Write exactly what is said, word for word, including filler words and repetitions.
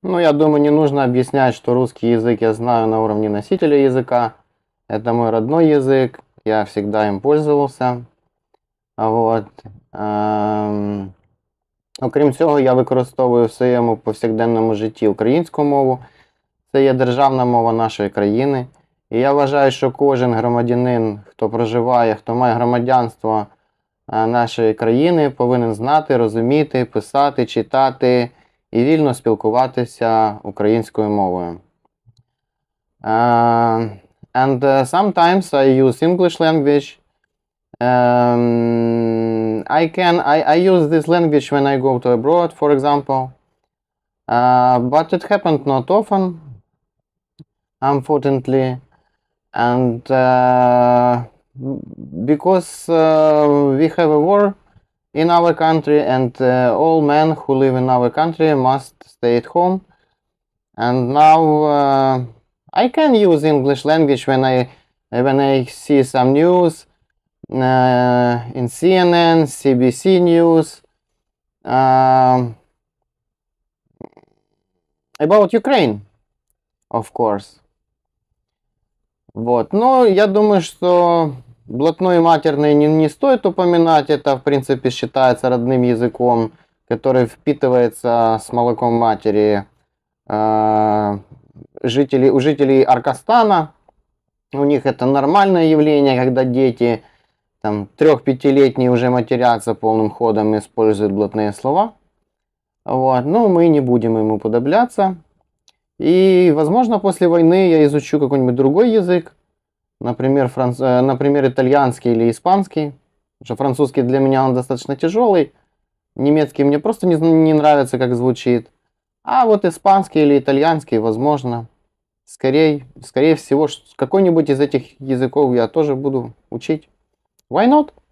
Ну, я думаю, не нужно объяснять, что русский язык я знаю на уровне носителя языка. Это мой родной язык, я всегда им пользувався. Вот. Ем, Окрім цього, я використовую в своєму повсякденному житті українську мову. Це є державна мова нашої країни. І я вважаю, що кожен громадянин, хто проживає, хто має громадянство нашої країни, повинен знати, розуміти, писати, читати і вільно спілкуватися українською мовою. Uh, and uh, sometimes I use English language. Um, I can I, I use this language when I go to abroad, for example. Uh, but it happened not often, unfortunately. And uh, because uh, we have a war in our country, and uh, all men who live in our country must stay at home. And now uh, I can use English language when I when I see some news uh, in C N N, C B C News uh, about Ukraine, of course. Вот. Но я думаю, что блатной и матерный не, не стоит упоминать. Это, в принципе, считается родным языком, который впитывается с молоком матери э, жителей, у жителей Аркастана. У них это нормальное явление, когда дети там трех-пятилетние уже матерятся полным ходом и используют блатные слова. Вот. Но мы не будем ему уподобляться. И, возможно, после войны я изучу какой-нибудь другой язык, например, франц... например, итальянский или испанский. Потому что французский для меня он достаточно тяжелый, немецкий мне просто не, не нравится, как звучит. А вот испанский или итальянский, возможно, скорее, скорее всего, какой-нибудь из этих языков я тоже буду учить. Why not?